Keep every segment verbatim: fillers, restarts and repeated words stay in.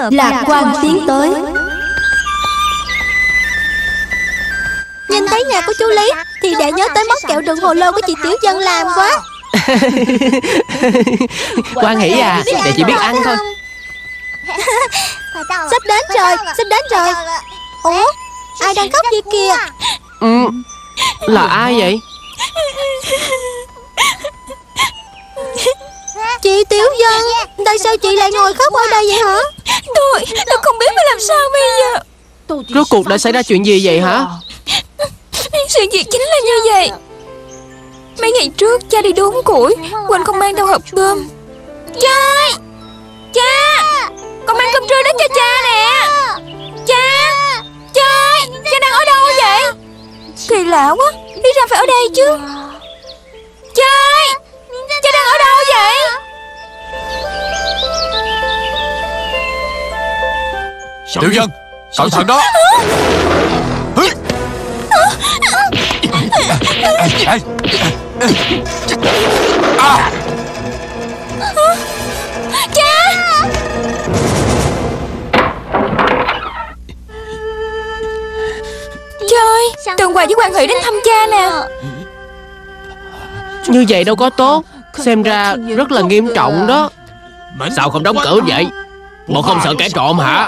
Lạc Quan tiến tới. Nhìn thấy nhà của chú Lý thì đã nhớ tới món kẹo đường hồ lô của chị Tiểu Dân làm quá. Quan hỷ à, để chị biết ăn thôi. Sắp đến rồi, sắp đến rồi. Ủa, ai đang khóc vậy kìa? Ừ, là ai vậy? Chị Tiểu Dân, tại sao chị lại ngồi khóc ở đây vậy hả? Tôi, tôi không biết phải làm sao bây giờ. Rốt cuộc đã xảy ra chuyện gì vậy hả? Sự việc chính là như vậy. Mấy ngày trước cha đi đốn củi, quên không mang theo hộp cơm. Cha ơi! Cha! Con mang cơm trưa đến cho cha nè. Cha! Cha ơi! Cha đang ở đâu vậy? Kỳ lạ quá, đi ra phải ở đây chứ. Cha ơi! Cha đang ở đâu vậy? Tiểu Dân, cẩn thận đó. À. Cha! Trời, Tường Hoài với Quan Hỷ đến thăm cha nè. Như vậy đâu có tốt. Xem ra rất là nghiêm trọng đó. Sao không đóng cửa vậy? Bộ không sợ kẻ trộm hả?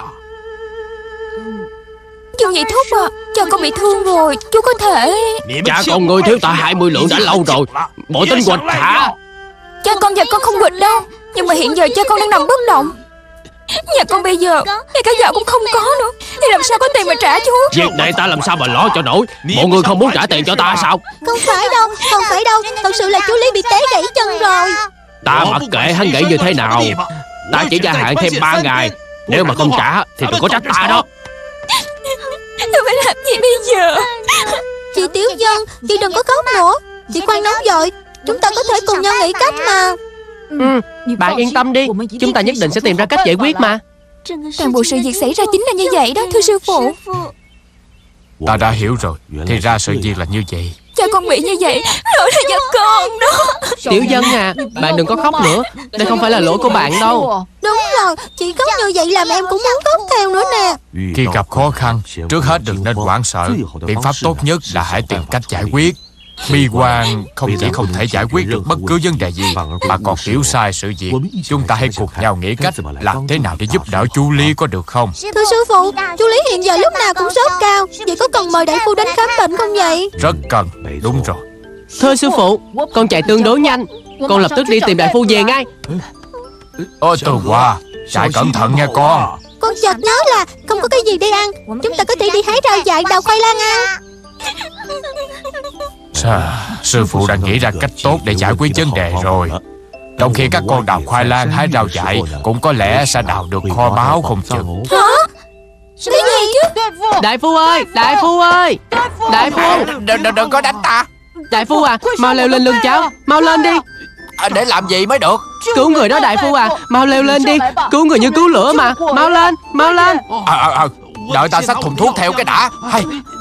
Chú Nhị Thúc à, cha con bị thương rồi, chú có thể... Cha con ngươi thiếu ta hai mươi lượng đã lâu rồi. Bộ tính quỵt hả? Cha con và con không quỵt đâu, nhưng mà hiện giờ cha con đang nằm bất động. Nhà con bây giờ ngay cả gạo cũng không có nữa, thì làm sao có tiền mà trả chú? Việc này ta làm sao mà lo cho nổi. Mọi người không muốn trả tiền cho ta sao? Không phải đâu, không phải đâu. Thật sự là chú Lý bị té gãy chân rồi. Ta mặc kệ hắn gãy như thế nào, ta chỉ gia hạn thêm ba ngày. Nếu mà không trả thì đừng có trách ta đó. Tôi phải làm gì bây giờ? Chị Tiểu Dân, chị đừng có khóc nữa. Chị Quan nóng vội, chúng ta có thể cùng nhau nghĩ cách mà. Ừ, bạn yên tâm đi, chúng ta nhất định sẽ tìm ra cách giải quyết mà. Toàn bộ sự việc xảy ra chính là như vậy đó, thưa sư phụ. Ta đã hiểu rồi, thì ra sự việc là như vậy. Cha con bị như vậy, lỗi là do con đó. Tiểu Dân à, bạn đừng có khóc nữa. Đây không phải là lỗi của bạn đâu. Đúng rồi, chị khóc như vậy làm em cũng muốn khóc theo nữa nè. Khi gặp khó khăn, trước hết đừng nên hoảng sợ. Biện pháp tốt nhất là hãy tìm cách giải quyết. Bi quan không chỉ không thể giải quyết được bất cứ vấn đề gì, mà còn hiểu sai sự việc. Chúng ta hãy cùng nhau nghĩ cách làm thế nào để giúp đỡ chú Lý, có được không? Thưa sư phụ, chú Lý hiện giờ lúc nào cũng sốt cao. Vậy có cần mời đại phu đến khám bệnh không vậy? Rất cần, đúng rồi. Thưa sư phụ, con chạy tương đối nhanh. Con lập tức đi tìm đại phu về ngay. Ôi Tường Hòa, chạy cẩn thận nha con. Con chợt nhớ là không có cái gì để ăn. Chúng ta có thể đi hái rau dại, đào khoai lang ăn. Sao, sư phụ đã nghĩ ra cách tốt để giải quyết vấn đề rồi. Trong khi các con đào khoai lang, hái rau dại, cũng có lẽ sẽ đào được kho báu không chừng. Hả? Cái gì chứ? Đại phu ơi, đại phu ơi, đại phu. Đừng, đừng, đừng có đánh ta. Đại phu à, mau leo lên lưng cháu. Mau lên đi. À, để làm gì mới được? Cứu người đó đại phu à, mau leo lên đi. Cứu người như cứu lửa mà. Mau lên, mau lên. À, à, à, đợi ta xách thùng thuốc theo cái đã. Hay.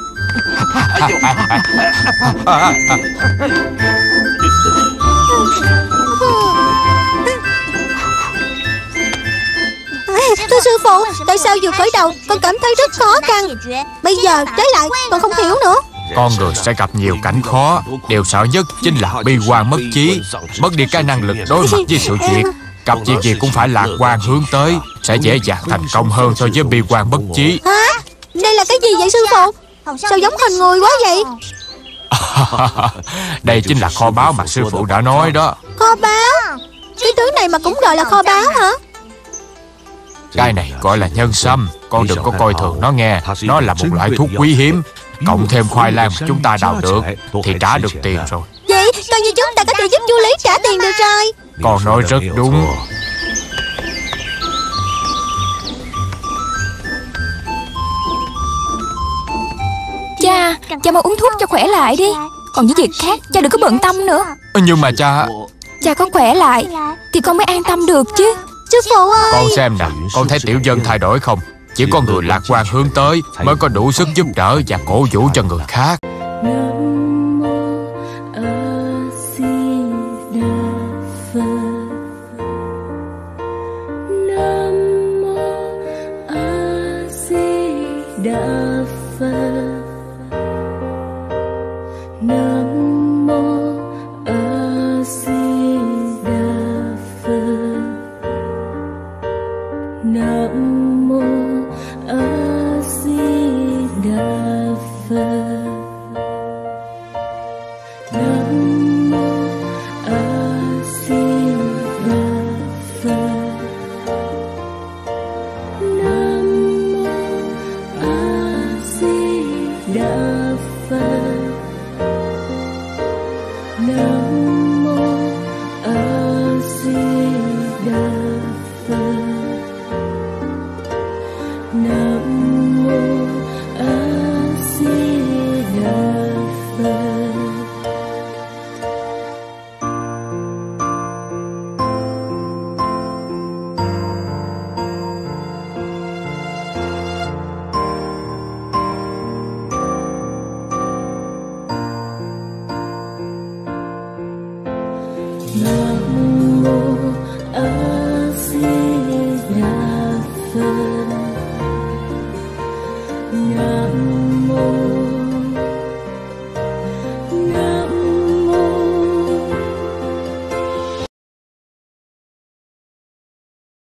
Thưa sư phụ, tại sao vừa khởi đầu con cảm thấy rất khó khăn, bây giờ trái lại con không hiểu nữa. Con người sẽ gặp nhiều cảnh khó. Điều sợ nhất chính là bi quan mất trí, mất đi cái năng lực đối mặt với sự việc. Gặp việc gì cũng phải lạc quan hướng tới, sẽ dễ dàng thành công hơn so với bi quan bất trí. Hả? Đây là cái gì vậy sư phụ? Sao giống hình người quá vậy? Đây chính là kho báu mà sư phụ đã nói đó. Kho báu? Cái thứ này mà cũng gọi là kho báu hả? Cái này gọi là nhân sâm. Con đừng có coi thường nó nghe. Nó là một loại thuốc quý hiếm. Cộng thêm khoai lang mà chúng ta đào được thì trả được tiền rồi. Vậy coi như chúng ta có thể giúp chú Lý trả tiền được rồi. Con nói rất đúng. Cha, cha mau uống thuốc cho khỏe lại đi. Còn những việc khác cha đừng có bận tâm nữa. Nhưng mà cha... Cha có khỏe lại thì con mới an tâm được chứ. Sư phụ ơi, con xem nè, con thấy Tiểu Dân thay đổi không? Chỉ có người lạc quan hướng tới mới có đủ sức giúp đỡ và cổ vũ cho người khác. Nam mô A Di Đà